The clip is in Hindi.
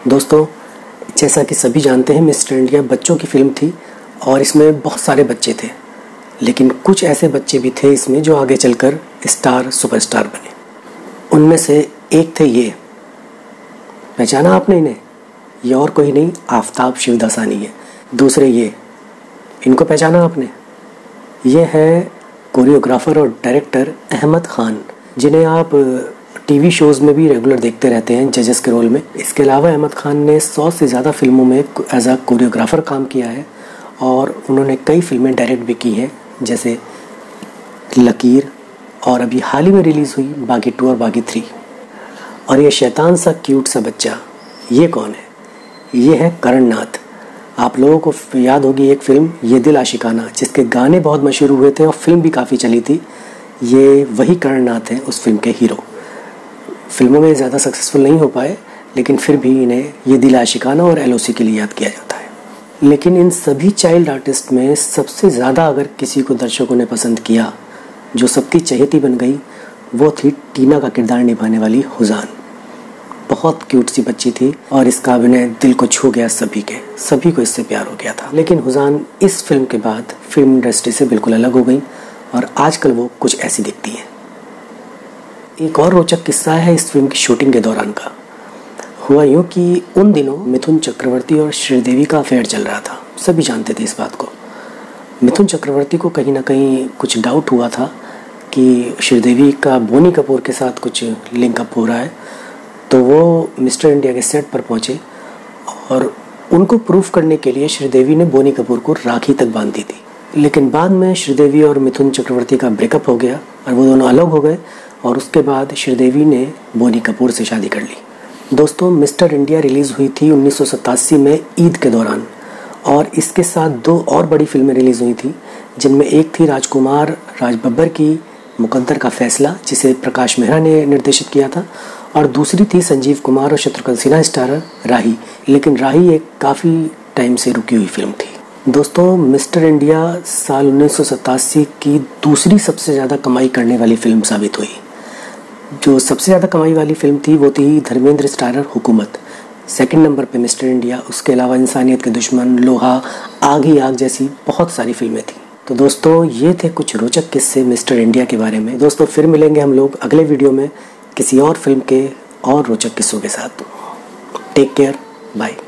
दोस्तों, जैसा कि सभी जानते हैं, मिस्टर इंडिया बच्चों की फ़िल्म थी और इसमें बहुत सारे बच्चे थे, लेकिन कुछ ऐसे बच्चे भी थे इसमें जो आगे चलकर स्टार सुपरस्टार बने। उनमें से एक थे ये। पहचाना आपने इन्हें? ये और कोई नहीं, आफताब शिवदासानी है। दूसरे ये, इनको पहचाना आपने? ये है कोरियोग्राफर और डायरेक्टर अहमद ख़ान, जिन्हें आप टीवी शोज़ में भी रेगुलर देखते रहते हैं जजेस के रोल में। इसके अलावा अहमद ख़ान ने 100 से ज़्यादा फिल्मों में एज अ कोरियोग्राफर काम किया है और उन्होंने कई फिल्में डायरेक्ट भी की हैं, जैसे लकीर और अभी हाल ही में रिलीज़ हुई बागी 2 और बागी 3। और ये शैतान सा क्यूट सा बच्चा, ये कौन है? ये है करण नाथ। आप लोगों को याद होगी एक फ़िल्म ये दिल आशिकाना, जिसके गाने बहुत मशहूर हुए थे और फिल्म भी काफ़ी चली थी। ये वही करण नाथ हैं, उस फिल्म के हीरो। फिल्मों में ज़्यादा सक्सेसफुल नहीं हो पाए, लेकिन फिर भी इन्हें ये दिल आशिकाना और LOC के लिए याद किया जाता है। लेकिन इन सभी चाइल्ड आर्टिस्ट में सबसे ज़्यादा अगर किसी को दर्शकों ने पसंद किया, जो सबकी चहेती बन गई, वो थी टीना का किरदार निभाने वाली हुजान। बहुत क्यूट सी बच्ची थी और इसका अभिनय दिल को छू गया सभी को इससे प्यार हो गया था। लेकिन हुजान इस फिल्म के बाद फिल्म इंडस्ट्री से बिल्कुल अलग हो गई और आजकल वो कुछ ऐसी दिखती हैं। एक और रोचक किस्सा है इस फिल्म की शूटिंग के दौरान का। हुआ यूँ कि उन दिनों मिथुन चक्रवर्ती और श्रीदेवी का अफेयर चल रहा था। सभी जानते थे इस बात को। मिथुन चक्रवर्ती को कहीं ना कहीं कुछ डाउट हुआ था कि श्रीदेवी का बोनी कपूर के साथ कुछ लिंकअप हो रहा है, तो वो मिस्टर इंडिया के सेट पर पहुँचे और उनको प्रूफ करने के लिए श्रीदेवी ने बोनी कपूर को राखी तक बांध दी थी। लेकिन बाद में श्रीदेवी और मिथुन चक्रवर्ती का ब्रेकअप हो गया और वो दोनों अलग हो गए और उसके बाद श्रीदेवी ने बोनी कपूर से शादी कर ली। दोस्तों, मिस्टर इंडिया रिलीज़ हुई थी 1987 में ईद के दौरान और इसके साथ 2 और बड़ी फिल्में रिलीज़ हुई थी, जिनमें एक थी राजकुमार राज बब्बर की मुकद्दर का फैसला, जिसे प्रकाश मेहरा ने निर्देशित किया था, और दूसरी थी संजीव कुमार और शत्रुघ्न सिन्हा स्टारर राही। लेकिन राही एक काफ़ी टाइम से रुकी हुई फिल्म थी। दोस्तों, मिस्टर इंडिया साल 1987 की दूसरी सबसे ज़्यादा कमाई करने वाली फिल्म साबित हुई। जो सबसे ज़्यादा कमाई वाली फिल्म थी वो थी धर्मेंद्र स्टारर हुकूमत। सेकंड नंबर पे मिस्टर इंडिया, उसके अलावा इंसानियत के दुश्मन, लोहा, आग ही आग जैसी बहुत सारी फिल्में थी। तो दोस्तों, ये थे कुछ रोचक किस्से मिस्टर इंडिया के बारे में। दोस्तों, फिर मिलेंगे हम लोग अगले वीडियो में किसी और फिल्म के और रोचक किस्सों के साथ। Take care, bye.